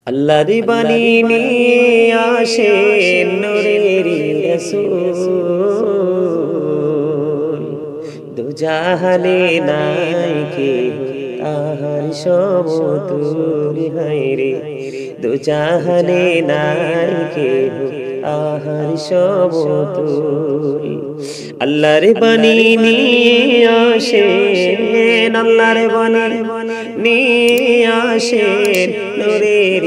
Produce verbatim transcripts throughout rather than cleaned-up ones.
আল্লাহর বাণী নিয়ে আসেন নূরের রাসূল, দুজাহানে নাই কেহ তাহার সমতুল। হায়রে দুজাহানে নাই কেহ তাহার সমতুল। আল্লাহর বাণী নিয়ে আসেন, আল্লাহর বাণী নিয়ে আসেন নূরের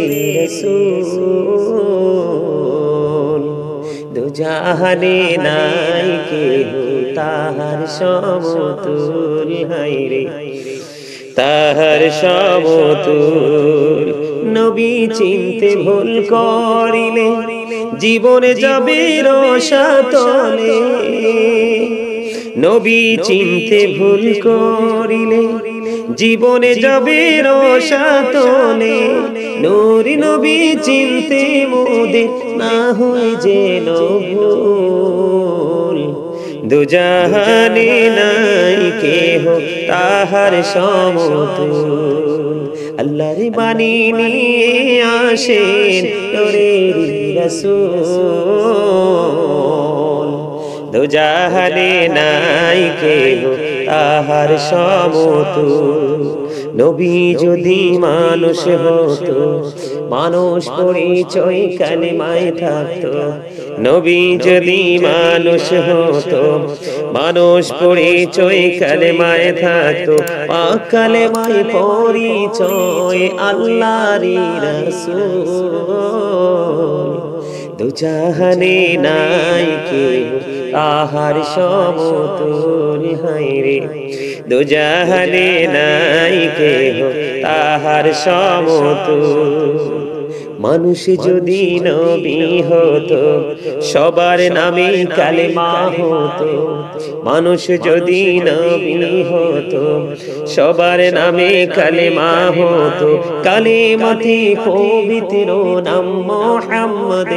রাসূল, দুজাহানে নাই কেহ তাহার সমতুল। হায়রে তাহার সমতুল। নবী চিনতে ভুল করিলে জীবনে যাবে রসাতলে, নবী চিনতে ভুল করিলে জীবনে যাবে রসাতলে। নূরি নবী চিনতে মোদের না হয় যেন ভুল, দুজাহানে নাই কেহ তাহার সমতুল। আল্লাহর বাণী নিয়ে আসেন নূরের রাসূল, দুজাহানে নাই কেহ তাহার সমতুল। নবী যদি মানুষ হতো, মানুষ পরিচয় কালেমায় থাকতো। নবী যদি মানুষ হতো, মানুষ পরিচয় কালেমায় থাকতো। পাক কালেমায় পরিচয় আল্লাহর রাসূল, দুজাহানে নাই কেহ তাহার সমতুল। হায়রে দুজাহানে নাই কেহ তাহার সমতুল। মানুষ যদি নবী হতো, সবার নামে কালেমা হতো। মানুষ যদি নবী হতো, সবার নামে কালেমা হতো। কালেমাতে পবিত্র নাম মুহাম্মদ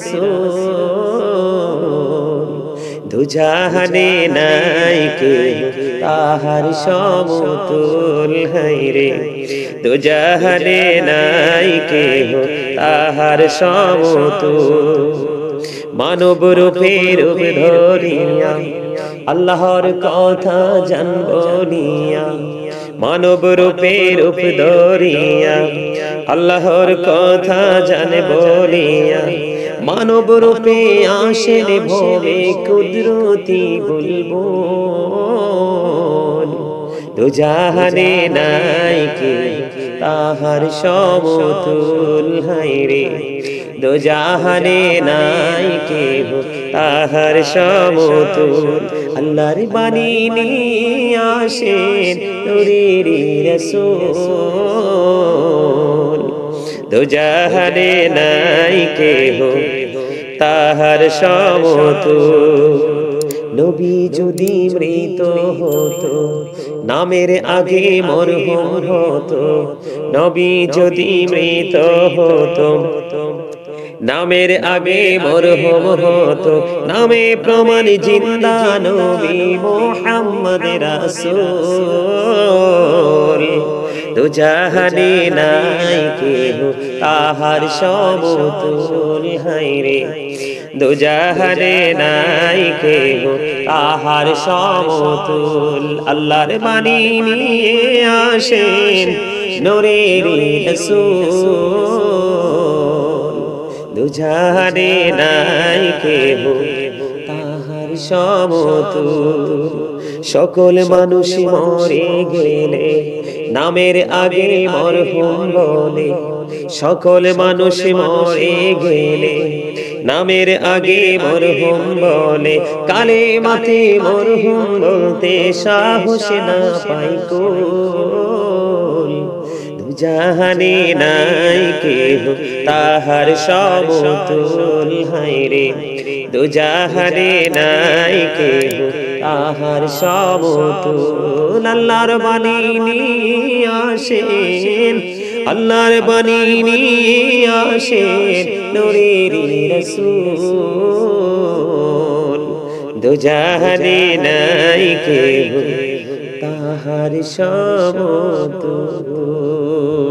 রাসূল, দুজাহানে নাই কেহ তাহার সমতুল। হায়রে দুজাহানে নাই কেহ তাহার সমতুল। মানব রূপে রূপ ধরিয়া আল্লাহর কথা জানবো নিয়া, মানব রূপে রূপ ধরিয়া আল্লাহর কথা জানবো নিয়া। মানব রূপে আসেন ভবে কুদরতি বুলবুল, দুজাহানে নাই কেহ তাহার সমতুল। হায়রে দুজাহানে নাই কেহ তাহার সমতুল। আল্লাহর বাণী নিয়ে আসেন নূরের রাসূল, দুজাহানে নাই কেহ তাহার সমতুল। নবী যদি মৃত হতো, নামের আগে মরহুম হতো। নবী যদি মৃত হতো, নামের আগে মরহুম হতো। নামে প্রমাণ জিন্দা নবী মুহাম্মদ রাসূল, দুজাহানে নাই কেহ তাহার সমতুল। হায়রে দুজাহানে নাই কেহ তাহার সমতুল। আল্লাহর বাণী নিয়ে আসেন নূরের রাসূল, দুজাহানে নাই কেহ তাহার সমতুল। সকল মানুষ মরে গেলে নামের আগে মরহুম বলে। সকল মানুষ মরে গেলে নামের আগে মরহুম বলে। কালেমাতে মরহুম বলতে সাহস না পাই কই, দুজাহানে নাই কেহ তাহার সমতুল। হায়রে দুজাহানে নাই কেহ তাহার সমতুল। আল্লাহর বাণী নিয়ে আসেন, আল্লাহর বাণী নিয়ে আসেন নূরের রাসূল, দুজাহানে নাই কেহ তাহার সমতুল।